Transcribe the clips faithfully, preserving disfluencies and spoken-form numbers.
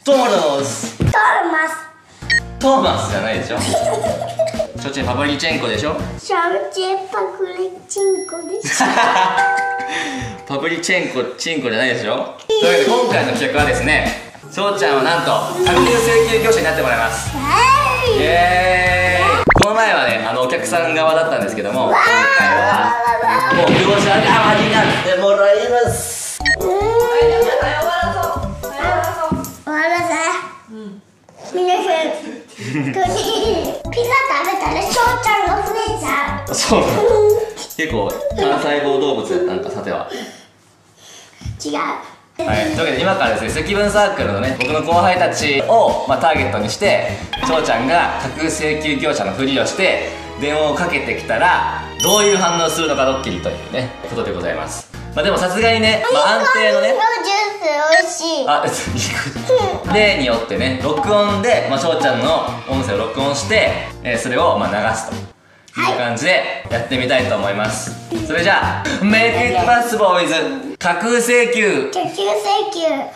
トーロス。 トーマス。 トーマスじゃないでしょ。ショチェパブリチェンコでしょ。 シャウチェパクレチンコです。 パブリチェンコチンコじゃないでしょ。というわけで今回の企画はですね、翔ちゃんはなんと卓球請求業者になってもらいます。イエーイ。この前はね、あのお客さん側だったんですけども、今回はもう業者側になってもらいます。 終わらせ。みんなピザ食べたら翔ちゃんが増えちゃう。 そうなの。結構単細胞動物やったんか、さては。 違う。 はい、というわけで今からですね、積分サークルのね、僕の後輩たちを、まあ、ターゲットにして翔ちゃんが架空請求業者のふりをして電話をかけてきたらどういう反応をするのかドッキリというねことでございます。まあでもさすがにね、まあ、安定のねジュース美味しい。 あ、例によってね、録音で、まあ、翔ちゃんの音声を録音して、えー、それをまあ流すという感じでやってみたいと思います。それじゃあ Make it possible with 架空請求。 架空請求。お金が足りないよ。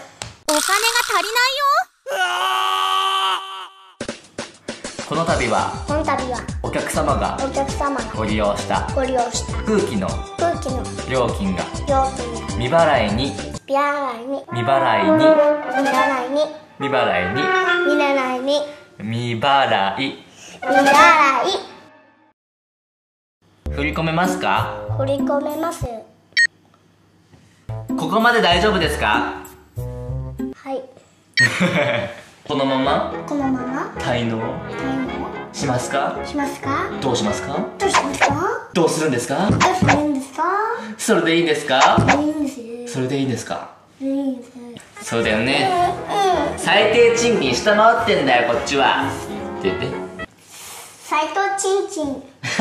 この度はこの度はお客様がお客様がご利用したご利用した空気の空気の料金が料金が未払いに未払いに未払いに未払いに未払いに未払いに未払い未払い振り込めますか？ 振り込めます。 ここまで大丈夫ですか？ はい。 このままこのまま滞納しますか？ しますか？ どうしますか？ どうしますか？ どうするんですか？ どうするんですか？ それでいいんですか？ いいんです。 それでいいんですか？ いいんです。 そうだよね。最低賃金下回ってんだよこっちはって言って。 斉藤ちんちん。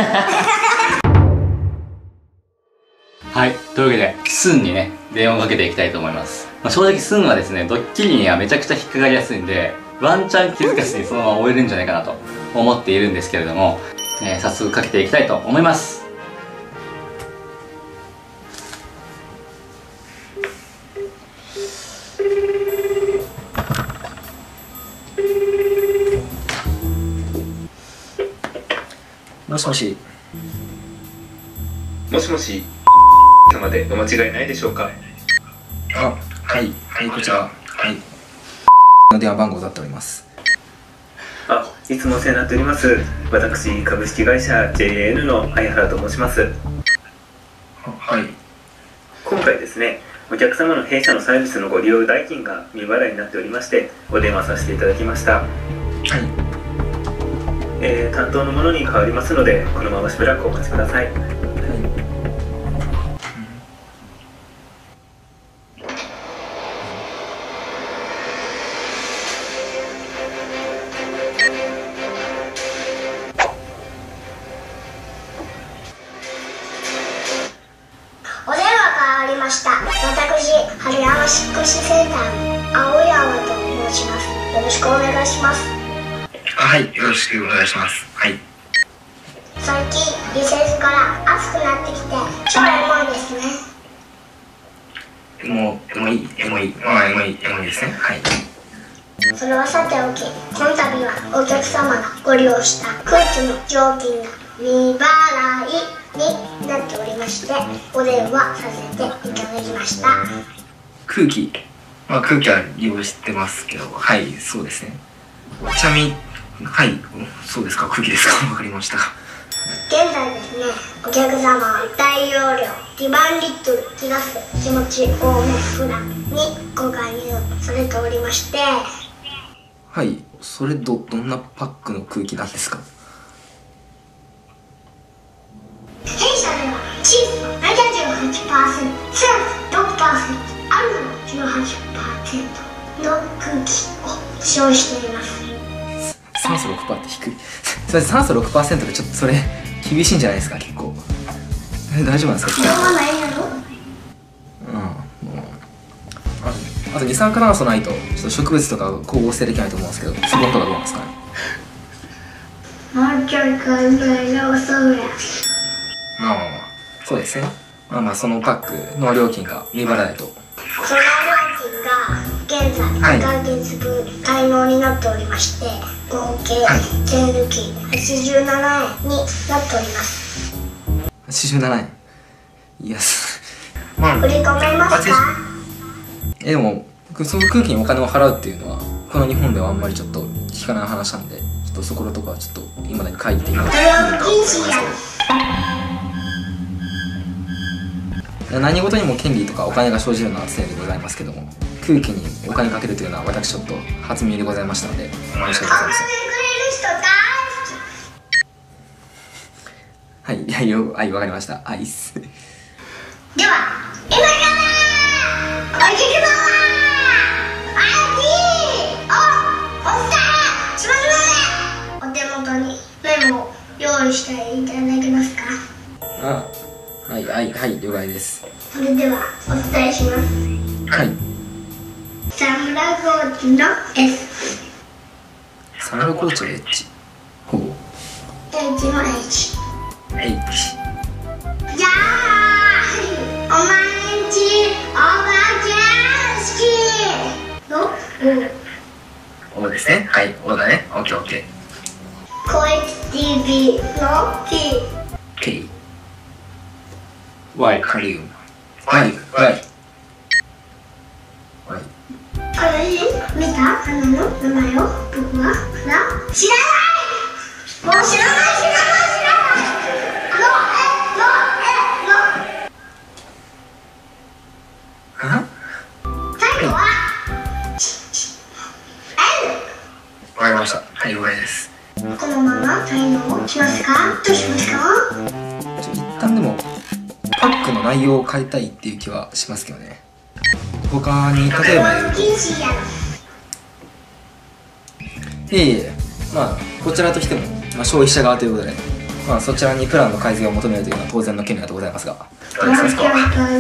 はい、というわけでスンにね電話をかけていきたいと思います。まあ、正直スンはですねドッキリにはめちゃくちゃ引っかかりやすいんでワンチャン気づかずにそのまま終えるんじゃないかなと思っているんですけれども、えー、早速かけていきたいと思います。もしもし。 もしもし様でお間違いないでしょうか？ あ、はい、はい、こちら、はい。の電話番号だっております。 あ、いつもお世話になっております。私、株式会社 ジェイエーエヌ の相原と申します。 はい。 今回ですね、お客様の弊社のサービスのご利用代金が未払いになっておりまして、お電話させていただきました。 はい。 えー、担当の者に変わりますので、このまましばらくお待ちください。 お電話変わりました。私、春山引越センターの青山と申します。よろしくお願いします。 はい、よろしくお願いします。はい。 最近、リセージから暑くなってきて、超エモいですね。 エモ、エモい、エモい、まあ、エモい、エモいですね。はい。 それはさておき、この度はお客様がご利用した空気の料金が未払いになっておりまして、お電話させていただきました。 空気、まあ、空気は利用してますけど、はい、そうですね。ちなみに、はい、そうですか、空気ですか、わかりました。 現在ですね、お客様は大容量にばんリットル気ガス気持ち多めプランにご加入されておりまして、 はい、それど、どんなパックの空気なんですか？ 弊社ではチーズの ななじゅうはちパーセント、セラス ろくパーセント、アルミの じゅうはちパーセント の空気を使用しています。 酸素 ろくパーセント って低い。それ酸素 ろくパーセント でちょっとそれ厳しいんじゃないですか、結構。え、大丈夫なんですか？ 使わないやろ？ うん、もうああと二酸化炭素ないとちょっと植物とか光合成できないと思うんですけど、そことかどうなんですかね？ もうちょい考え直そうや。 まあまあまあ、そうですね。まあまあそのパックの料金が未払いと。 その料金が現在にかげつぶん滞納になっておりまして、合計手抜きはちじゅうななえんになっております。 はちじゅうななえん。いや、すまあ振り込めますか？ えでもその空気にお金を払うっていうのはこの日本ではあんまりちょっと聞かない話なんで、ちょっとそこのとこはちょっと今だに書いていただそれは不謹慎やろ。 何事にも権利とかお金が生じるのは常でございますけども、空気にお金かけるというのは私ちょっと初耳でございましたので申し訳ございません。 お金くれる人大好き。 はい、いやよ、はい、わかりました。アイス。 では今からお客様は アイディー をお伝えしますので、お手元にメモを用意していただけますか？ あ、はい、はい、はい、了解です。 それではお伝えします。 はい。 サムラゴーチの S、 サムラゴーチの H。 ほう H の H。 H。 じゃーお前んちお化け屋敷の O。 O ですね。はい、O だね。オッケーオッケコエチ ティーブイ の P。 ー。K。 Y。 カリウム。Y。Y。Y。 私見た花の名前を僕はまだ知らない。もう知らない知らない知らない。のえのえのは？ 最後は L。 わかりました。はい、了解です。 このまま才能をしますか？どうしますか？ ちょ一旦でもパックの内容を変えたいっていう気はしますけどね。他に例えば言うと、 禁止やろ。 いえいえ、まあこちらとしても、まあ、消費者側ということで、まあ、そちらにプランの改善を求めるというのは当然の権利だとございますが、どうですか？ま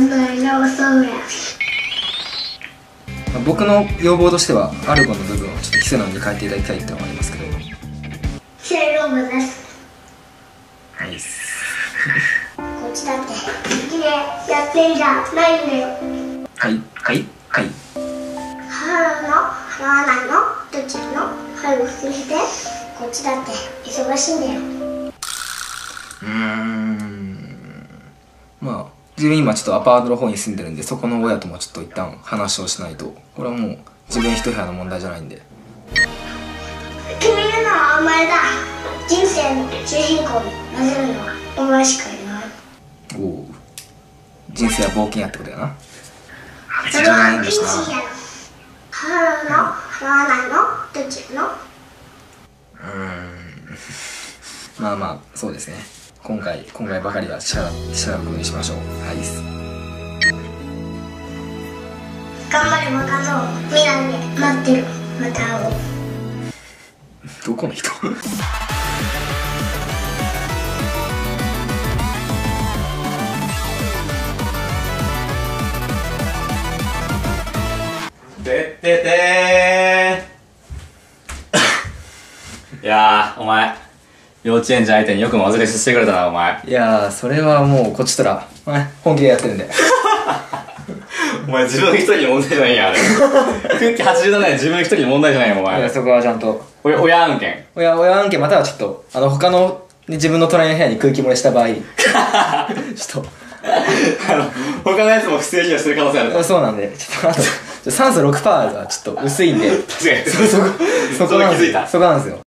あ僕の要望としてはアルゴンの部分をちょっとキセノンに変えていただきたいっていうのがありますけど。 セールオブです。 はいっす。 こっちだって好きでやってんじゃないんだよ。 はいはいはい。 払うの払わないのどっちの早く聞いて。こっちだって忙しいんだよ。 うーん、まあ自分今ちょっとアパートの方に住んでるんで、そこの親ともちょっと一旦話をしないと、これはもう自分一部屋の問題じゃないんで。 決めるのはお前だ。人生の主人公に混ぜるのはお前しかいない。 おお、人生は冒険やってことやな。 それは禁止やろ。払うの払わないのどっちの。 うーんまあまあそうですね。今回今回ばかりはシャラシャラことにしましょう。はいっす。 頑張れ若造、未来で待ってる。また会おう。 どこの人？ てっててーいやー、お前幼稚園児相手によくもおずれしてくれたな、お前。 いやー、それはもうこっちとら、はい、本気でやってるんで。 お前自分一人の問題じゃないんや、あれ。空気はちじゅうななえん自分一人の問題じゃないよ、お前。 いや、そこはちゃんとおや親案件。 親親案件、またはちょっとあの他の自分の隣の部屋に空気漏れした場合ちょっとあの他のやつも不正利用してる可能性ある。 そうなんで、ちょっとあとちょ酸素 ろくパーセント はちょっと薄いんで、 確かに。 そこそこなんですよ。そこなんですよ。